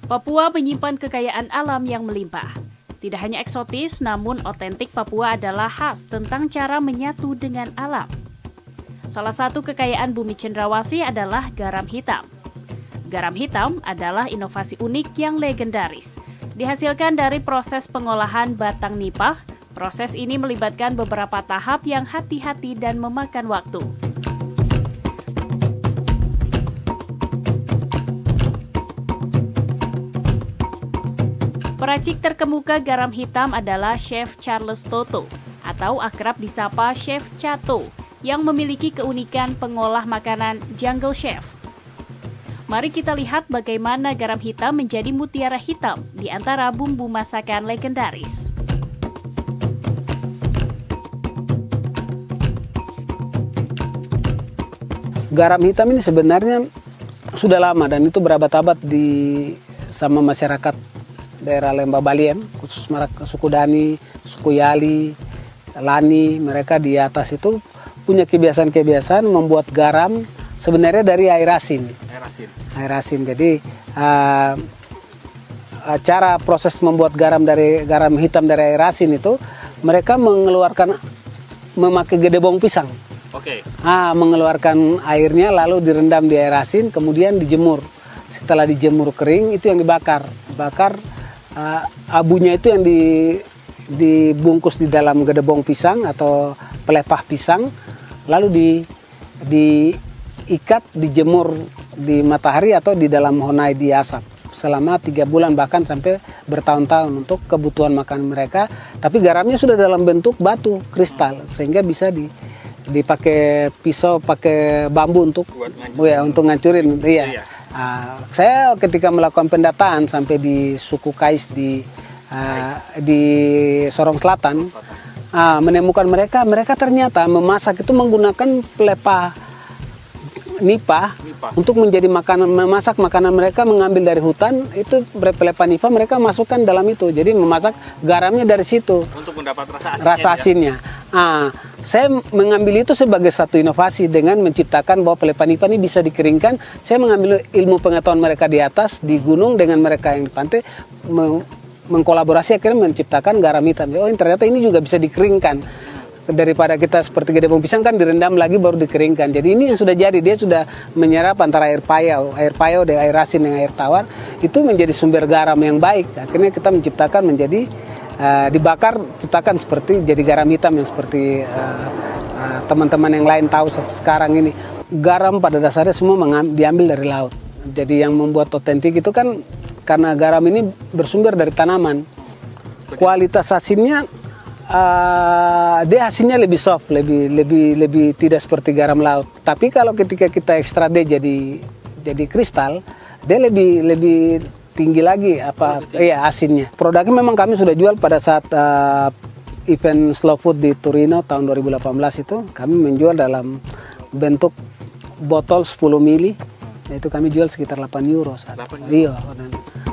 Papua menyimpan kekayaan alam yang melimpah. Tidak hanya eksotis, namun otentik Papua adalah khas tentang cara menyatu dengan alam. Salah satu kekayaan bumi cendrawasih adalah garam hitam. Garam hitam adalah inovasi unik yang legendaris. Dihasilkan dari proses pengolahan batang nipah, proses ini melibatkan beberapa tahap yang hati-hati dan memakan waktu. Peracik terkemuka garam hitam adalah Chef Charles Toto, atau akrab disapa Chef Chato, yang memiliki keunikan pengolah makanan Jungle Chef. Mari kita lihat bagaimana garam hitam menjadi mutiara hitam di antara bumbu masakan legendaris. Garam hitam ini sebenarnya sudah lama dan itu berabad-abad sama masyarakat daerah Lembah Baliem, khusus suku Dani, suku Yali, Lani. Mereka di atas itu punya kebiasaan-kebiasaan membuat garam sebenarnya dari air asin. Air asin. Jadi cara proses membuat garam hitam dari air asin itu mereka memakai gedebong pisang. Oke. Mengeluarkan airnya lalu direndam di air asin, kemudian dijemur. Setelah dijemur kering itu yang dibakar. Abunya itu yang dibungkus di dalam gedebong pisang atau pelepah pisang, lalu diikat, dijemur di matahari atau di dalam honai di asap selama 3 bulan bahkan sampai bertahun-tahun untuk kebutuhan makan mereka. Tapi garamnya sudah dalam bentuk batu kristal sehingga bisa dipakai pisau, pakai bambu untuk ngancurin. Iya. Saya ketika melakukan pendataan sampai di suku Kais di Sorong Selatan, menemukan mereka ternyata memasak itu menggunakan pelepah nipah untuk menjadi memasak makanan mereka, mengambil dari hutan itu pelepah nipah mereka masukkan dalam itu, jadi memasak garamnya dari situ untuk mendapat rasa asinnya. Saya mengambil itu sebagai satu inovasi dengan menciptakan bahwa pelepah nipah ini bisa dikeringkan. Saya mengambil ilmu pengetahuan mereka di atas di gunung dengan mereka yang di pantai, mengkolaborasi akhirnya menciptakan garam hitam. Ternyata ini juga bisa dikeringkan. Daripada kita seperti gedebong pisang kan direndam lagi baru dikeringkan. Jadi ini yang sudah jadi, dia sudah menyerap antara air payau dan air asin dengan air tawar, itu menjadi sumber garam yang baik. Akhirnya kita menciptakan menjadi dibakar, ciptakan seperti jadi garam hitam yang seperti teman-teman yang lain tahu sekarang ini. Garam pada dasarnya semua diambil dari laut. Jadi yang membuat otentik itu kan karena garam ini bersumber dari tanaman. Kualitas asinnya dia hasilnya lebih soft, lebih tidak seperti garam laut. Tapi kalau ketika kita ekstrak dia jadi kristal, dia lebih tinggi lagi asinnya. Produknya memang kami sudah jual pada saat event Slow Food di Torino tahun 2018 itu. Kami menjual dalam bentuk botol 10 mili. Itu kami jual sekitar €8. Iya.